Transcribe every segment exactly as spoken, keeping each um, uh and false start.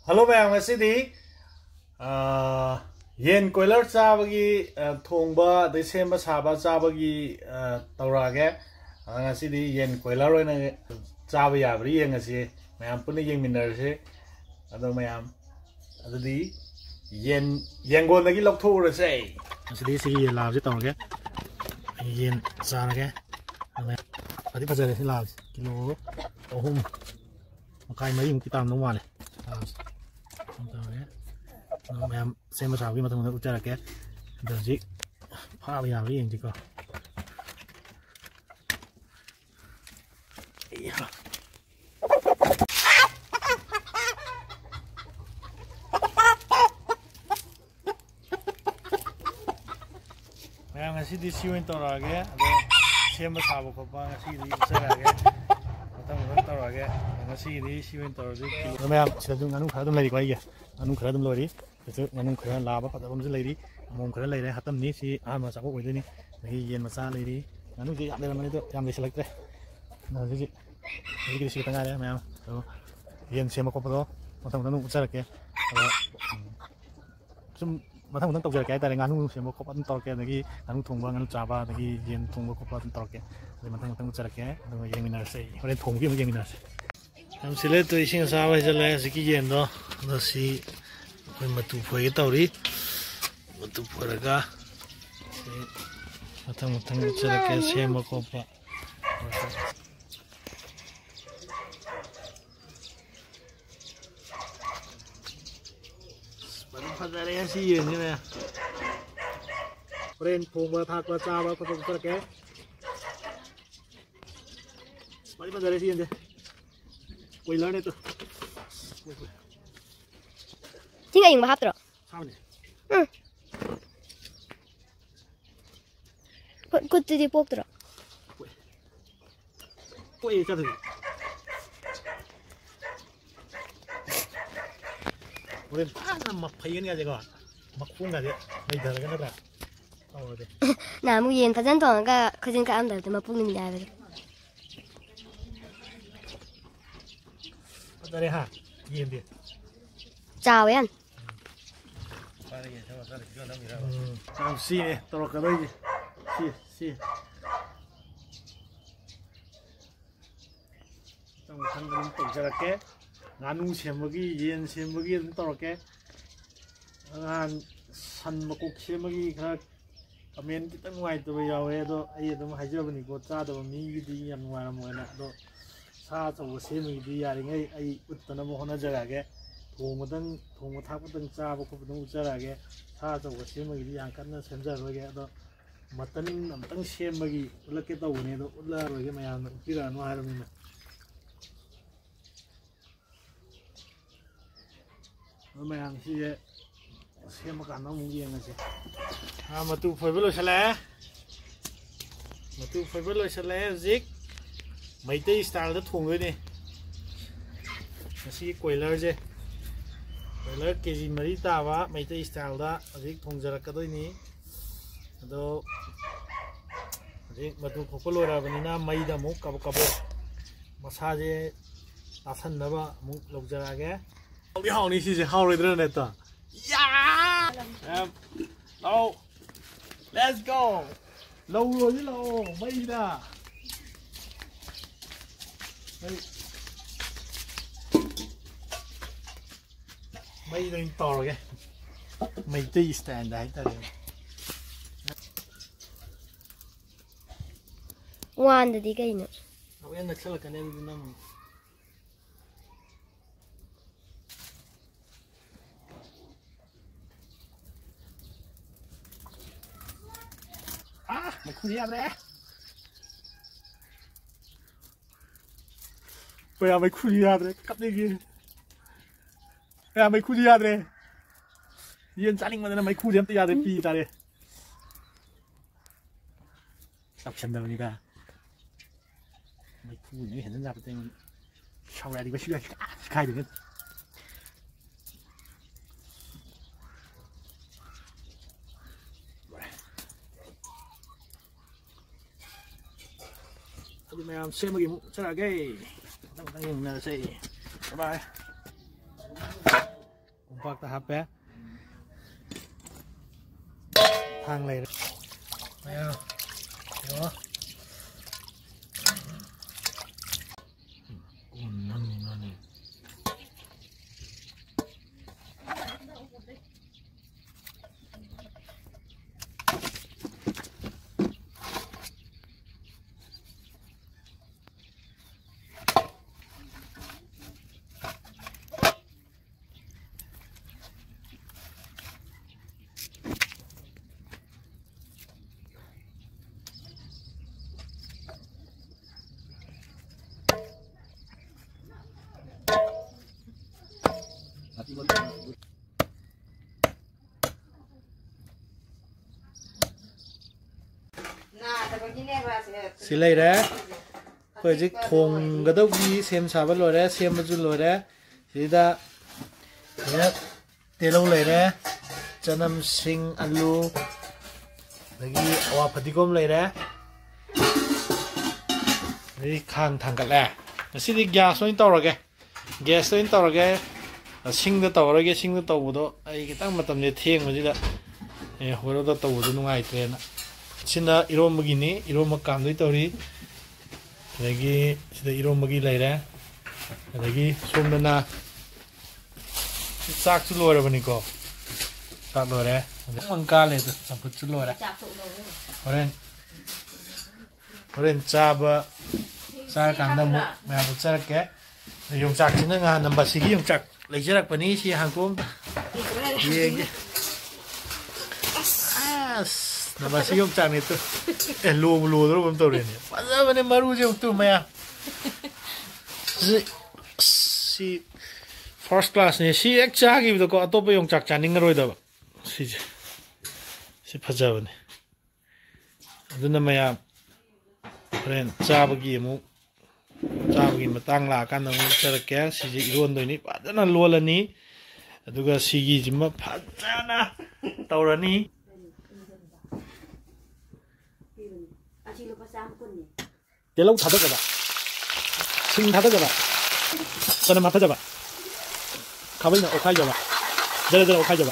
Hello ma'am, ngasi yen coiler chabagi thongba dei semba saba chabagi tawrage ngasi di yen coiler oina chaba yabri yen ngasi ma'am puna yeng minarse ado ma'am adudi yen yengon dagi lokthore se ngasi di si yen labse tawrage yen charage adi fajare si labse kilo ohum makai mari mukti tam no male ma'am xem sao cái mà thằng nó ucap là cái đợt gì pha bây giờ cái gì cơ ma'am ngasih di siwin toro cái xem sao bộ phận ngasih di ucap là cái thằng nó toro cái ngasih di siwin toro cái ma'am sẽ dùng ngắn khá đâm này đi quay kìa ngắn khá đâm lôi đi ngân khởi là bắt đầu lấy đi mông khởi lấy đấy hạt tâm ní si ai mà sao có quỷ đi thì yên mà xa lấy đi ngân gì đây là mấy đứa làm gì select đấy là cái gì cái gì cái đấy mày không yên xem mà có bao nhiêu mà thằng nó cũng sẽ là cái zum mà thằng nó tàu cái tại ngân xem mà có bao nhiêu tàu cái này ngân thùng bao ngân trà ba này yên thùng có bao nhiêu tàu cái thì mà thằng nó sẽ là cái rồi yên mình là gì rồi thùng kia mình yên mình là em sẽ lấy tôi xin sao bây giờ lấy cái yên đó là gì mình mà tụ phơi cái tàu đi mà tụ phơi ra cả thằng một thằng sẽ là cái xe mà có pa bạn phát ra đây gì vậy như này ren phồng và thạc và cha và có tụ phơi cái bạn phát ra đây gì vậy quay lại đây tụ Tinggal yang bahap tu. Hmm. Kau tu di pok tu. Kue cakap. Boleh apa mak payun ni aja kau, mak pun aja, ni dah kan ada. Oh deh. Nah, mungkin pasal tu angka kerja kat anda tu mak pun ni dah ada. Apa dah ha? Ini dia. Chào em. Chào xí này, tao có đây gì? Xí, xí. Trong thằng nó tổng ra cái, nganu xem một cái yên xem một cái tao cái, ngàn săn một cục xem một cái khác, comment cái tầng ngoài tụi bây giờ ấy đó, ấy đó mà hay chưa bên có cha đó mình đi ăn ngoài làm ngoài nè đó, cha cháu xem mình đi à ngay ấy út tao nó mua nó ra cái. thùng một tầng thùng một tháp một tầng cha một cục tầng ucha là cái cha cho cái xem mấy cái hàng cắt nó xem ra rồi cái đó mà tầng nằm tầng xem mấy cái là cái tàu này đó là rồi cái mày làm cái là nó hay lắm mình nó mày làm gì xem mà cả nó muốn gì này chứ à mà tụ phải với lối xe lé mà tụ phải với lối xe lé zig mấy tay style rất thùng rồi nè nó xí quẩy lơ chứแล้วเกจิมาริตาวะไม่ใช่สไตล์ละสิ่งทงจระกด้วยนี้แล้วสิ่งมาดูขบวนเราวันนี้นะไม่ได้มุกกับกับมาซาเจตัดสันนะบ้ามุกลงจระแกเอาที่ห้องนี้สิห้องเรื่องเนี่ยต่อยาเรา let's go เราเลยที่เราไม่ได้ไม่ต้องต่อเลยไม่ตีสแตนได้แต่เดียววันเดียวกันเนี่ยเอาอย่างนักศึกษากันเนี่ยดูน้ำอ่ะไม่คุยอะไรไปเอาไม่คุยอะไรกับนี่กินà mấy khu đi ra đây, yên gia đình mà là mấy khu điểm tiền đây phi ra đây, đọc chân đâu đi cả, mấy khu những hiện ra bên sau này đi có chuyện khai được hết, bây giờ mày xem một cái, sẽ là cái, đang đang là gì, bye bye. ฟักตะฮับแปะทางเลยไม่เอาเดี๋ยวอุ่นนั่นนี่นั่นนี่สิเลยนะเพื่อจะทงกระดูกยีเสียมชาบัลเลยนะเสียมมาจุลเลยนะสิดาเนี่ยเดี๋ยวเลยนะจะนำชิงอัลลูแล้วก็เอาผัดดิกมเลยนะนี่ข้างทางกันแหละสิที่แก๊สนี่ต่อระแกแก๊สนี่ต่อระแกชิงจะต่อระแกชิงจะต่อบุตรไอ้ก็ตั้งมาทำเนี่ยเที่ยงมาจิละเนี่ยหัวเราต่อบุตรนุ่งไอเทรนนะชินะอิโรมกินี่อิโรมกามด้วยตัวนี้แล้วก็ชินะอิโรมกิเลยนะแล้วก็ส่วนนั้นนะซักชุดลอยแล้วนี่ก็ซักลอยแล้วมันกาเลยตัวสัมผัสชุดลอยแล้วเพราะฉะนั้นเพราะฉะนั้นจับจับกันดำมุแม่บุษราแกยงจักรชินะงานนำบัตรสียงจักรเลยจะรักปนี้ชีหางกุ้มเยี่ยงนำมาสิยงจากนี่ตัวเอ็นลูลูตัวผมตัวเรียนเนี่ยปัจจุบันเนี่ยมารู้จักตัวไหมอ่ะสิสิ first class เนี่ยสิเอ็กซ์จากอีกตัวก็ตัวไปยงจากจานิงรวยตัวสิสิปัจจุบันเนี่ยดูนั่นไหมอ่ะเรียนจ้าบกี้มุจ้าบกี้มาตั้งหลักกันตรงนี้จะแก่สิจิล้วนตัวนี้ปัจจุบันล้วนแล้วนี้ดูก็สิจิจิมาปัจจุบันนะตัวนี้เดี๋ยวเราทัดกันบ้างชิงทัดกันบ้างตอนนั้นมาทัดกันบ้างข้าววิ่งเอาข้าวเยอะบ้างเดี๋ยวเดี๋ยวเอาข้าวเยอะบ้าง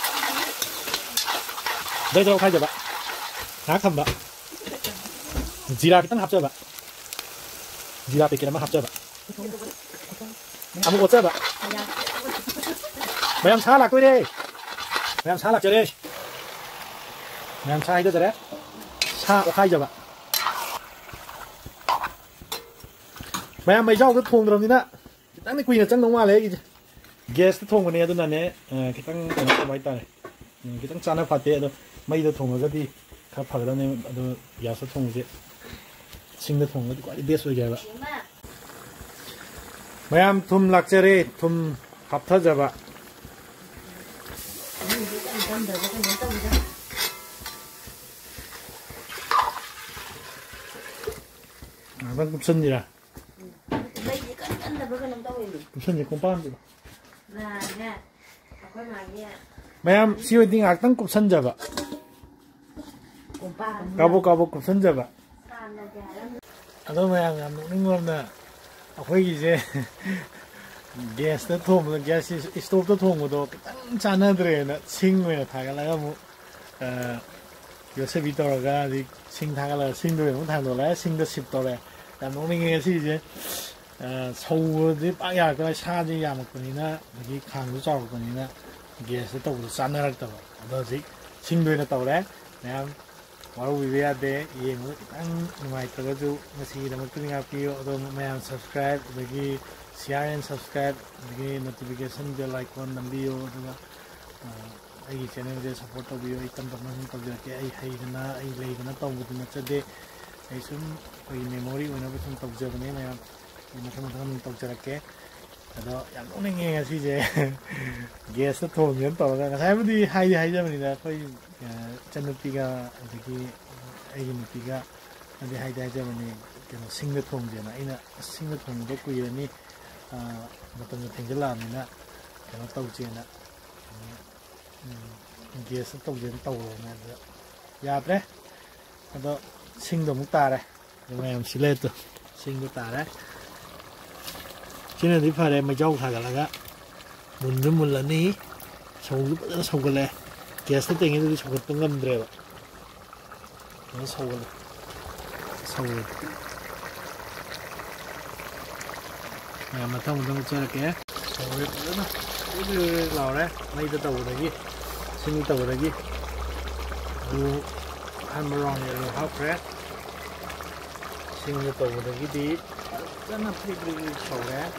เดี๋ยวเดี๋ยวเอาข้าวเยอะบ้างหาคำบ้างจีราไปตั้งหับเจอบ้างจีราไปกินมาหับเจอบ้างอามุกเจอบ้างไม่ยอมช้าหลักด้วยดิไม่ยอมช้าหลักเจอดิไม่ยอมช้าให้เจอเจอเด้ช้าเอาข้าวเยอะบ้างแม่ไม่ชอบก็ทงตรงนี้นะตั้งในกุยเนี่ยจังน้องว่าเลยแก๊สทงคนนี้ตัวนั้นเนี่ยเออคิดตั้งเอาไว้ตายคิดตั้งจานผัดเตะตัวไม่ตัวทงก็ดีครับผัดแล้วเนี่ยตัวยาสะทงสิชิงตัวทงก็ดีกว่าเบสเลยแกละแม่ทุ่มหลักเจริญทุ่มขับทัศจะบะมันกุศลดีนะกุศลจะคงป้านดีแม่ชีวิตนี้อาจต้องกุศลจะบะกาบุกาบุกุศลจะบะอันนั้นแม่งนึกว่าเนี่ยเอาไปกี่เจ้แก๊สตัวทุ่มแล้วแก๊สสโตฟตัวทุ่มก็ตัวตั้งจานนั่นเลยนะชิงไว้นะถ่ายกันแล้วก็มุเอ่อยูเซบิโตร์ก็ดิชิงถ่ายกันแล้วชิงด้วยมันถ่ายตัวแล้วชิงก็สิบตัวเลยแต่น้องนี่ไงสิเจ้เอ่อชูดิปายาก็ชาดิยามคนนี้นะเมื่อกี้ข้างรู้จักคนนี้นะแก๊สตัวจานนั่นรักตัวแล้วสิชิงด้วยนะตัวแล้วนะครับว่าวิเวียเดย์ยังตั้งไม่ตัวก็จะมาสิแล้วมันก็ยังพี่ตัวแม่ subscribe เมื่อกี้ share and subscribe เมื่อกี้ notification จะ like คนนั่นวิวตัวไอ้ channel จะ support ตัววิวไอ้ตั้งแต่มันตัวจะแค่ไอ้ให้กันนะไอ้เลยกันนะตัวมันจะจะได้ไอ้ซุ่มไอ้ memory วันนั้นเป็นตัวจะเนี่ยนะครับมันทำให้มันตัวจะแค่แต่ก็อย่างนู้นยังไงสิเจ้ guest ตัวเหมือนตัวกันใช่ไหมดีให้ให้จะมันนี่นะค่อยจันทร์ปีกาเมื่อกี้ไอ้ยันปีกาอันที่ให้ได้จะมันนี่เกี่ยวกับสิ่งที่ทงเจ้านะไอ้น่ะสิ่งที่ทงก็คุยกันนี่อ่ามาตรงนี้ถึงจะลามนี่นะเกี่ยวกับตัวเจ้านะเกี่ยวกับตัวเจ้าตัวนะเดี๋ยวยาบเลยแล้วก็สิ่งตัวมุตตาเลยยังไงมันสิเล่ตัวสิ่งมุตตาเลยชิ้นนี้ที่พาได้มาเจ้าถ่ายกันแล้วก็มุนจะมุนละนี้ชงก็ต้องชงกันเลยแก๊สที่ตัวเองจะชงกันต้องกันเร็วแล้วชงกันชงเนี่ยมาต้องต้องเจอแกชงเลยแล้วนะนี่คือเราเนี่ยไม่จะตัวอะไรกี่ซึ่งตัวอะไรกี่ดูฮันมารองเนี่ยเราฮาวแคร์ซึ่งจะตัวอะไรกี่ดีแล้วนั่นคือชงเลย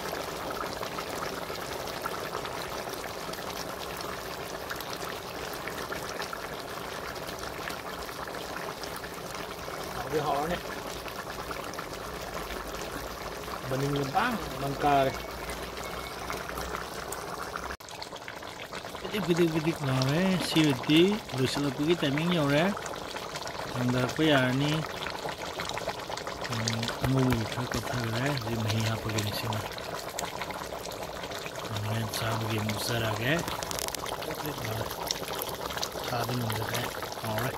đi họ này mình bán bằng cờ này cái cái cái cái nào đấy siêu tí rồi sẽ là cái tài miếng nhiều đấy thằng đó bây giờ ni ăn uống phải có thay đấy vì mình học cái gì mà mình sao cái gì sẽ ra cái sao đi mình cái họ đấy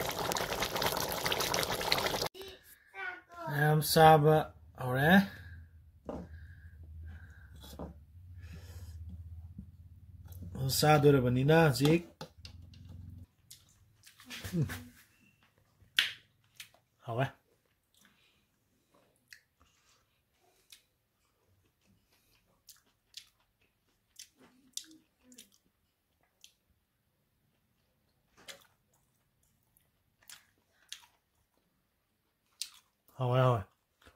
em sabe ahora sa dura banina zik hảo quá hảo quá rồi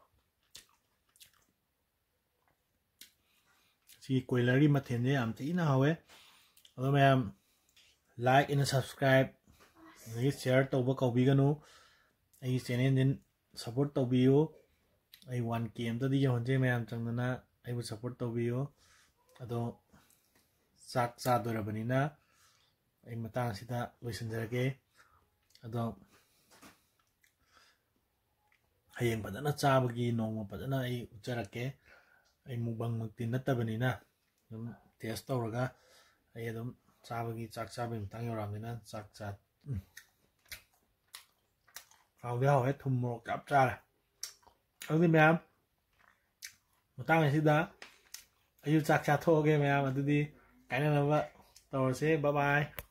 thì quay lại đi mà thiền để làm tí nào ấy rồi mà em like and subscribe rồi share tàu vào cầu video ai channel đến support tàu video ai one game tới đi cho anh chị em chẳng là ai will support tàu video đó sát sát rồi bani na ai mà tang sita listen ra cái đó hayeng pada na cha bagi nong pada na ai uchara ke ai mubang magtin na tabani na dum test tawraga ai dum cha bagi chak cha bim tang yoram na chak cha hào cái hào hết thùng một cặp cha này ông đi mẹ một tao này xin đó ai chak cha thô cái mẹ mà tôi đi cái này là vợ tàu xe bye bye.